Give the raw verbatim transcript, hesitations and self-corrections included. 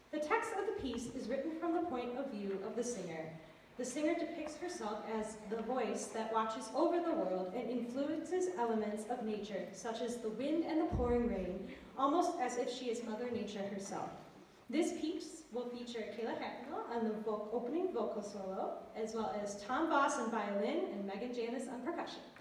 The text of the piece is written from the point of view of the singer. The singer depicts herself as the voice that watches over the world and influences elements of nature, such as the wind and the pouring rain, almost as if she is Mother Nature herself. This piece will feature Kayla Hacknell on the vo opening vocal solo, as well as Tom Voss on violin and Megan Janis on percussion.